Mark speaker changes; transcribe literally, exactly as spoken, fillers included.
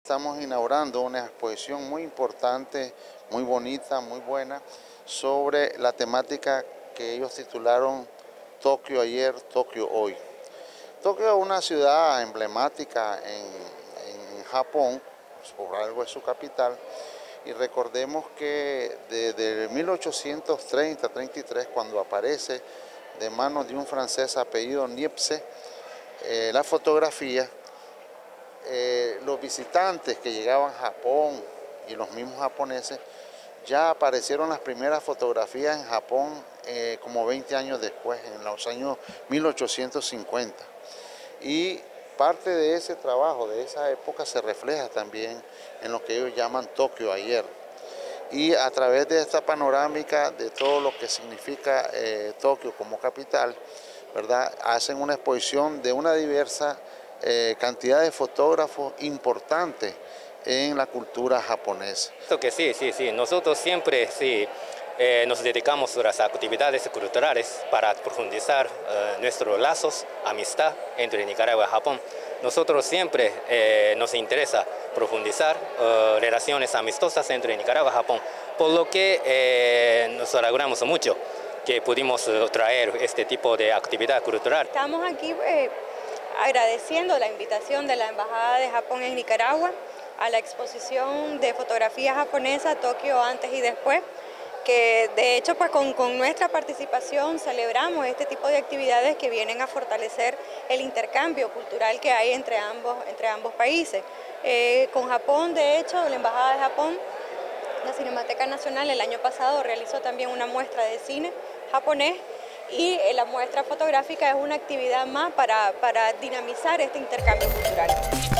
Speaker 1: estamos inaugurando una exposición muy importante, muy bonita, muy buena, sobre la temática que ellos titularon Tokio ayer, Tokio hoy. Tokio es una ciudad emblemática en, en Japón, por algo es su capital, y recordemos que desde mil ochocientos treinta a treinta y tres, cuando aparece de manos de un francés apellido Niepce, eh, la fotografía, eh, los visitantes que llegaban a Japón y los mismos japoneses, ya aparecieron las primeras fotografías en Japón eh, como veinte años después, en los años mil ochocientos cincuenta. Y parte de ese trabajo, de esa época, se refleja también en lo que ellos llaman Tokio ayer. Y a través de esta panorámica de todo lo que significa eh, Tokio como capital, ¿verdad?, hacen una exposición de una diversa eh, cantidad de fotógrafos importantes en la cultura japonesa.
Speaker 2: Que sí, sí, sí. Nosotros siempre sí, eh, nos dedicamos a las actividades culturales para profundizar eh, nuestros lazos, amistad entre Nicaragua y Japón. Nosotros siempre eh, nos interesa profundizar eh, relaciones amistosas entre Nicaragua y Japón, por lo que eh, nos alegramos mucho que pudimos traer este tipo de actividad cultural.
Speaker 3: Estamos aquí eh, agradeciendo la invitación de la Embajada de Japón en Nicaragua a la exposición de fotografía japonesa Tokio antes y después, que de hecho pues con, con nuestra participación celebramos este tipo de actividades que vienen a fortalecer el intercambio cultural que hay entre ambos, entre ambos países. Eh, con Japón, de hecho, la Embajada de Japón, la Cinemateca Nacional, el año pasado realizó también una muestra de cine japonés, y la muestra fotográfica es una actividad más para, para dinamizar este intercambio cultural.